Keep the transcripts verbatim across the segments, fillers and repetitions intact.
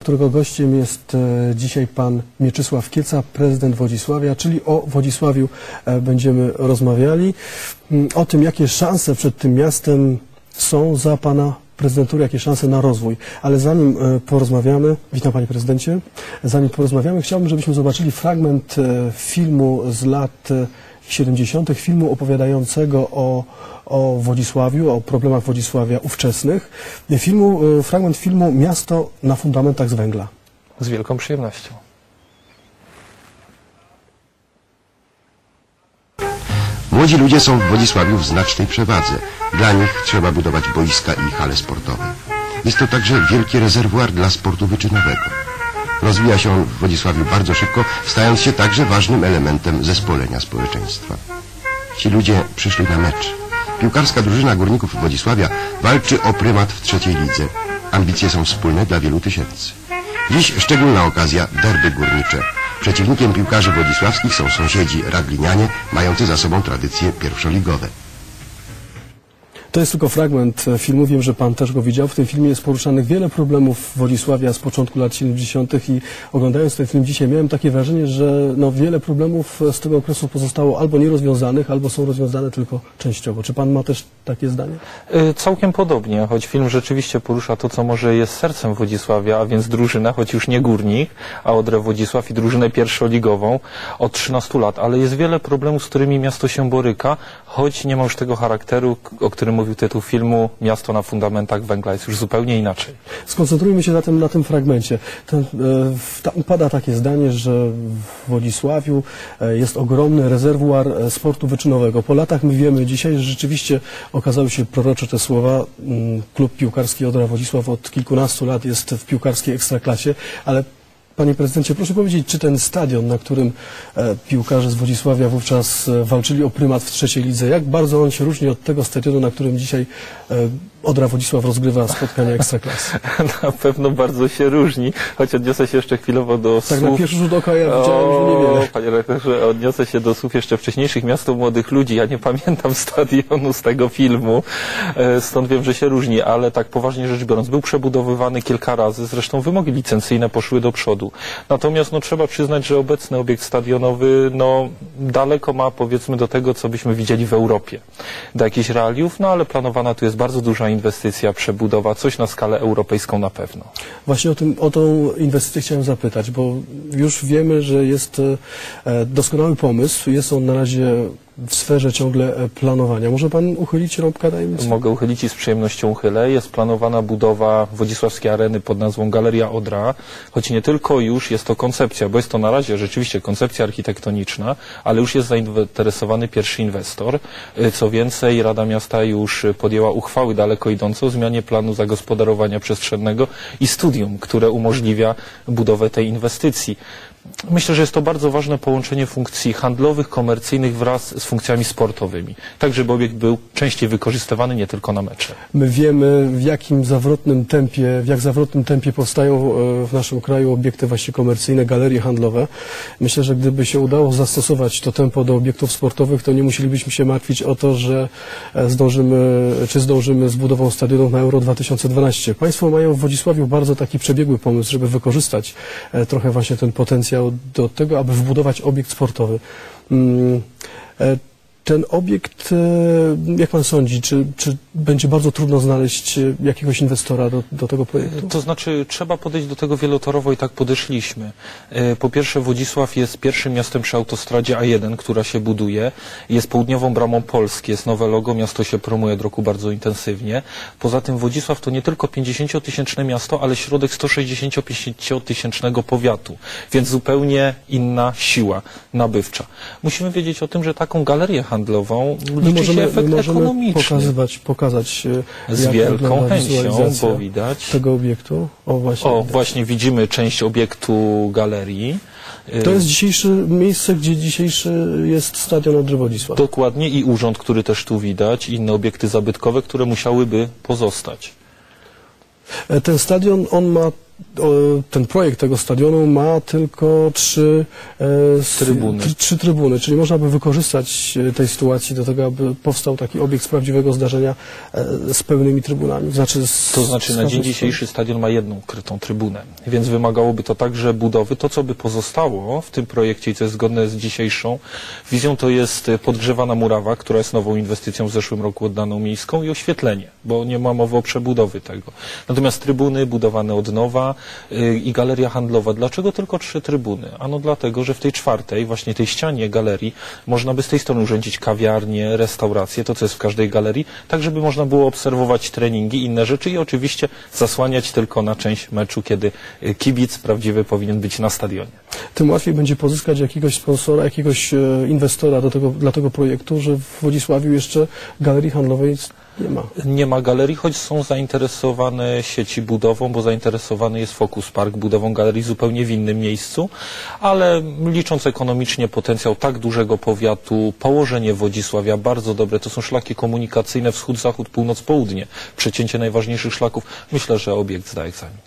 którego gościem jest e, dzisiaj pan Mieczysław Kieca, prezydent Wodzisławia, czyli o Wodzisławiu e, będziemy rozmawiali. M, o tym, jakie szanse przed tym miastem są za pana prezydentury, jakie szanse na rozwój. Ale zanim e, porozmawiamy, witam panie prezydencie, zanim porozmawiamy, chciałbym, żebyśmy zobaczyli fragment e, filmu z lat e, siedemdziesiątych, filmu opowiadającego o, o Wodzisławiu, o problemach Wodzisławia ówczesnych. Filmu, fragment filmu Miasto na fundamentach z węgla. Z wielką przyjemnością. Młodzi ludzie są w Wodzisławiu w znacznej przewadze. Dla nich trzeba budować boiska i hale sportowe. Jest to także wielki rezerwuar dla sportu wyczynowego. Rozwija się on w Wodzisławiu bardzo szybko, stając się także ważnym elementem zespolenia społeczeństwa. Ci ludzie przyszli na mecz. Piłkarska drużyna Górników Wodzisławia walczy o prymat w trzeciej lidze. Ambicje są wspólne dla wielu tysięcy. Dziś szczególna okazja, derby górnicze. Przeciwnikiem piłkarzy wodzisławskich są sąsiedzi Raglinianie, mający za sobą tradycje pierwszoligowe. To jest tylko fragment filmu, wiem, że pan też go widział. W tym filmie jest poruszanych wiele problemów Wodzisławia z początku lat siedemdziesiątych i oglądając ten film dzisiaj miałem takie wrażenie, że no, wiele problemów z tego okresu pozostało albo nierozwiązanych, albo są rozwiązane tylko częściowo. Czy pan ma też takie zdanie? Yy, całkiem podobnie, choć film rzeczywiście porusza to, co może jest sercem Wodzisławia, a więc drużynę, choć już nie Górnik, a Odra Wodzisław i drużynę pierwszoligową od trzynastu lat, ale jest wiele problemów, z którymi miasto się boryka, choć nie ma już tego charakteru, o którym mówił tytuł filmu Miasto na fundamentach węgla, jest już zupełnie inaczej. Skoncentrujmy się zatem na tym fragmencie. Ten, e, tam pada takie zdanie, że w Wodzisławiu e, jest ogromny rezerwuar e, sportu wyczynowego. Po latach my wiemy dzisiaj, że rzeczywiście okazały się prorocze te słowa. Mm, klub piłkarski Odra Wodzisław od kilkunastu lat jest w piłkarskiej ekstraklasie, ale panie prezydencie, proszę powiedzieć, czy ten stadion, na którym e, piłkarze z Wodzisławia wówczas e, walczyli o prymat w trzeciej lidze, jak bardzo on się różni od tego stadionu, na którym dzisiaj e, Odra Wodzisław rozgrywa spotkania ekstraklasy? Na pewno bardzo się różni, choć odniosę się jeszcze chwilowo do tak, słów... na pierwszy rzut oka ja widziałem, że niewiele. Panie rektorze, odniosę się do słów jeszcze wcześniejszych. Miasto młodych ludzi. Ja nie pamiętam stadionu z tego filmu, stąd wiem, że się różni, ale tak poważnie rzecz biorąc, był przebudowywany kilka razy, zresztą wymogi licencyjne poszły do przodu. Natomiast no, trzeba przyznać, że obecny obiekt stadionowy no, daleko ma, powiedzmy, do tego, co byśmy widzieli w Europie. Do jakichś realiów, no ale planowana tu jest bardzo duża inwestycja, przebudowa, coś na skalę europejską na pewno. Właśnie o, tym, o tą inwestycję chciałem zapytać, bo już wiemy, że jest e, doskonały pomysł, jest on na razie w sferze ciągle planowania. Może pan uchylić rąbka tajemnicy? Mogę uchylić i z przyjemnością uchylę. Jest planowana budowa wodzisławskiej areny pod nazwą Galeria Odra, choć nie tylko już jest to koncepcja, bo jest to na razie rzeczywiście koncepcja architektoniczna, ale już jest zainteresowany pierwszy inwestor. Co więcej, Rada Miasta już podjęła uchwały daleko idące o zmianie planu zagospodarowania przestrzennego i studium, które umożliwia budowę tej inwestycji. Myślę, że jest to bardzo ważne połączenie funkcji handlowych, komercyjnych wraz z funkcjami sportowymi, tak żeby obiekt był częściej wykorzystywany, nie tylko na mecze. My wiemy, w jakim zawrotnym tempie, w jak zawrotnym tempie powstają w naszym kraju obiekty właśnie komercyjne, galerie handlowe. Myślę, że gdyby się udało zastosować to tempo do obiektów sportowych, to nie musielibyśmy się martwić o to, że zdążymy, czy zdążymy z budową stadionu na Euro dwa tysiące dwanaście. Państwo mają w Wodzisławiu bardzo taki przebiegły pomysł, żeby wykorzystać trochę właśnie ten potencjał do tego, aby wbudować obiekt sportowy. Ten obiekt, jak pan sądzi, czy, czy będzie bardzo trudno znaleźć jakiegoś inwestora do, do tego projektu? To znaczy, trzeba podejść do tego wielotorowo i tak podeszliśmy. Po pierwsze, Wodzisław jest pierwszym miastem przy autostradzie A jeden, która się buduje. Jest południową bramą Polski, jest nowe logo, miasto się promuje od roku bardzo intensywnie. Poza tym Wodzisław to nie tylko pięćdziesięciotysięczne miasto, ale środek sto sześćdziesięciopięciotysięcznego powiatu, więc zupełnie inna siła nabywcza. Musimy wiedzieć o tym, że taką galerię handlową my możemy, efekt my możemy ekonomiczny. pokazywać, pokazać z wielką chęcią, bo widać tego obiektu. O, właśnie, o, właśnie widzimy część obiektu galerii. To jest dzisiejsze miejsce, gdzie dzisiejszy jest stadion Odry Wodzisław. Dokładnie, i urząd, który też tu widać, i inne obiekty zabytkowe, które musiałyby pozostać. Ten stadion, on ma o, ten projekt tego stadionu ma tylko trzy, e, s- Trybuny. tr- trzy trybuny, czyli można by wykorzystać e, tej sytuacji do tego, aby powstał taki obiekt z prawdziwego zdarzenia e, z pełnymi trybunami. Znaczy z, To znaczy z na dzień każdej dzisiejszy stadion ma jedną krytą trybunę, więc wymagałoby to także budowy. To, co by pozostało w tym projekcie i co jest zgodne z dzisiejszą wizją, to jest podgrzewana murawa, która jest nową inwestycją w zeszłym roku oddaną miejską i oświetlenie, bo nie ma mowy o przebudowy tego. Natomiast trybuny budowane od nowa yy, i galeria handlowa. Dlaczego tylko trzy trybuny? Ano dlatego, że w tej czwartej, właśnie tej ścianie galerii, można by z tej strony urządzić kawiarnię, restaurację, to co jest w każdej galerii, tak żeby można było obserwować treningi, inne rzeczy i oczywiście zasłaniać tylko na część meczu, kiedy y, kibic prawdziwy powinien być na stadionie. Tym łatwiej będzie pozyskać jakiegoś sponsora, jakiegoś e, inwestora do tego, dla tego projektu, że w Wodzisławiu jeszcze galerii handlowej nie ma. Nie ma galerii, choć są zainteresowane sieci budową, bo zainteresowany jest Focus Park budową galerii zupełnie w innym miejscu, ale licząc ekonomicznie potencjał tak dużego powiatu, położenie Wodzisławia bardzo dobre, to są szlaki komunikacyjne wschód, zachód, północ, południe, przecięcie najważniejszych szlaków, myślę, że obiekt zda egzamin.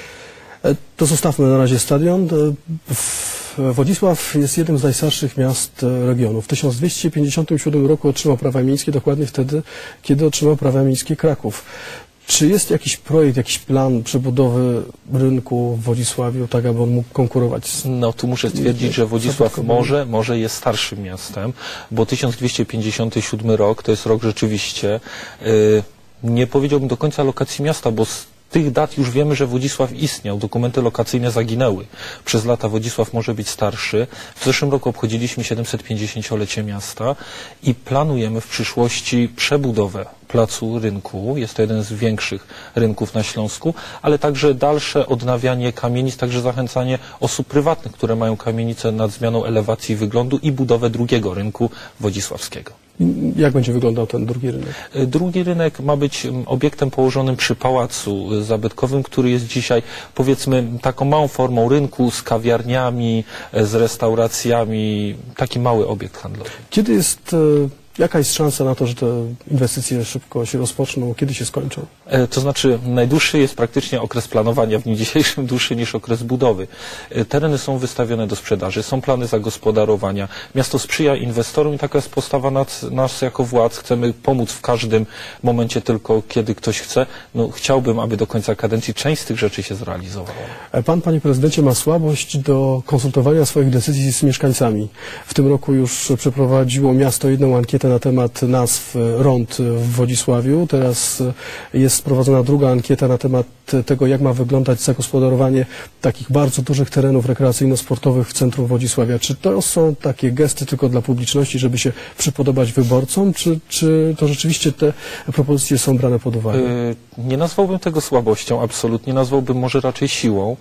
E, To zostawmy na razie stadion. E, w- Wodzisław jest jednym z najstarszych miast e, regionu. W tysiąc dwieście pięćdziesiątym siódmym roku otrzymał prawa miejskie, dokładnie wtedy, kiedy otrzymał prawa miejskie Kraków. Czy jest jakiś projekt, jakiś plan przebudowy rynku w Wodzisławiu, tak aby on mógł konkurować z... No tu muszę stwierdzić, że Wodzisław może, może jest starszym miastem, bo tysiąc dwieście pięćdziesiąty siódmy rok to jest rok rzeczywiście, yy, nie powiedziałbym do końca lokacji miasta, bo z tych dat już wiemy, że Wodzisław istniał. Dokumenty lokacyjne zaginęły. Przez lata Wodzisław może być starszy. W zeszłym roku obchodziliśmy siedemsetpięćdziesięciolecie miasta i planujemy w przyszłości przebudowę placu rynku. Jest to jeden z większych rynków na Śląsku, ale także dalsze odnawianie kamienic, także zachęcanie osób prywatnych, które mają kamienice nad zmianą elewacji i wyglądu i budowę drugiego rynku wodzisławskiego. Jak będzie wyglądał ten drugi rynek? Drugi rynek ma być mm, obiektem położonym przy pałacu y, zabytkowym, który jest dzisiaj, powiedzmy, taką małą formą rynku z kawiarniami, e, z restauracjami, taki mały obiekt handlowy. Kiedy jest... e, Jaka jest szansa na to, że te inwestycje szybko się rozpoczną? Kiedy się skończą? E, To znaczy najdłuższy jest praktycznie okres planowania, w dniu dzisiejszym dłuższy niż okres budowy. E, Tereny są wystawione do sprzedaży, są plany zagospodarowania. Miasto sprzyja inwestorom i taka jest postawa nad, nas jako władz. Chcemy pomóc w każdym momencie, tylko kiedy ktoś chce. No, chciałbym, aby do końca kadencji część z tych rzeczy się zrealizowała. E, Pan, panie prezydencie, ma słabość do konsultowania swoich decyzji z mieszkańcami. W tym roku już przeprowadziło miasto jedną ankietę na temat nazw rond w Wodzisławiu. Teraz e, jest prowadzona druga ankieta na temat tego, jak ma wyglądać zagospodarowanie takich bardzo dużych terenów rekreacyjno-sportowych w centrum Wodzisławia. Czy to są takie gesty tylko dla publiczności, żeby się przypodobać wyborcom, czy, czy to rzeczywiście te propozycje są brane pod uwagę? Y, Nie nazwałbym tego słabością, absolutnie. Nazwałbym może raczej siłą.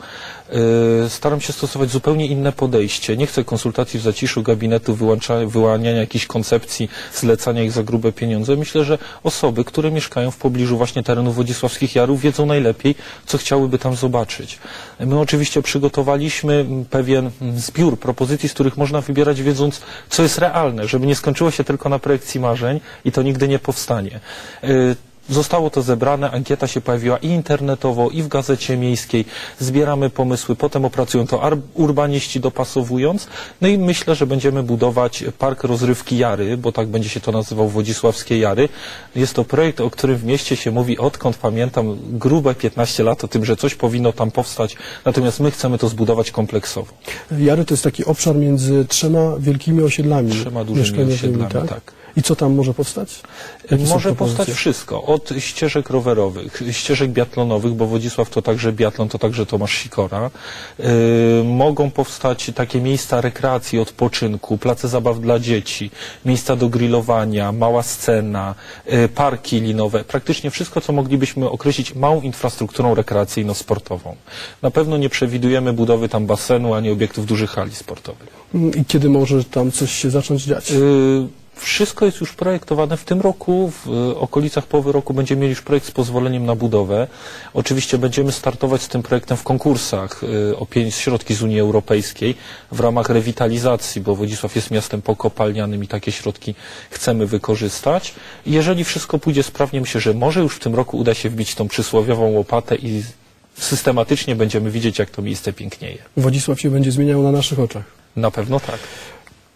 Y, Staram się stosować zupełnie inne podejście. Nie chcę konsultacji w zaciszu gabinetu, wyłącza, wyłaniania jakichś koncepcji, zlecania ich za grube pieniądze. Myślę, że osoby, które mieszkają w pobliżu właśnie terenów Wodzisławskich Jarów, wiedzą najlepiej, co chciałyby tam zobaczyć. My oczywiście przygotowaliśmy pewien zbiór propozycji, z których można wybierać, wiedząc, co jest realne, żeby nie skończyło się tylko na projekcji marzeń i to nigdy nie powstanie. Y, Zostało to zebrane, ankieta się pojawiła i internetowo, i w Gazecie Miejskiej. Zbieramy pomysły, potem opracują to urbaniści dopasowując. No i myślę, że będziemy budować park rozrywki Jary, bo tak będzie się to nazywał Wodzisławskie Jary. Jest to projekt, o którym w mieście się mówi, odkąd pamiętam, grube piętnaście lat o tym, że coś powinno tam powstać. Natomiast my chcemy to zbudować kompleksowo. Jary to jest taki obszar między trzema wielkimi osiedlami Trzema dużymi mieszkaniowymi, osiedlami, tak? tak. I co tam może powstać? Jakie są Może propozycje? powstać wszystko, od ścieżek rowerowych, ścieżek biatlonowych, bo Wodzisław to także biatlon, to także Tomasz Sikora. Yy, mogą powstać takie miejsca rekreacji, odpoczynku, place zabaw dla dzieci, miejsca do grillowania, mała scena, yy, parki linowe, praktycznie wszystko, co moglibyśmy określić małą infrastrukturą rekreacyjno-sportową. Na pewno nie przewidujemy budowy tam basenu, ani obiektów dużych hali sportowych. I kiedy może tam coś się zacząć dziać? Yy, Wszystko jest już projektowane w tym roku, w y, okolicach połowy roku będziemy mieli już projekt z pozwoleniem na budowę. Oczywiście będziemy startować z tym projektem w konkursach y, o pieniądze, środki z Unii Europejskiej w ramach rewitalizacji, bo Wodzisław jest miastem pokopalnianym i takie środki chcemy wykorzystać. I jeżeli wszystko pójdzie sprawnie, myślę, że może już w tym roku uda się wbić tą przysłowiową łopatę i systematycznie będziemy widzieć, jak to miejsce pięknieje. Wodzisław się będzie zmieniał na naszych oczach. Na pewno tak.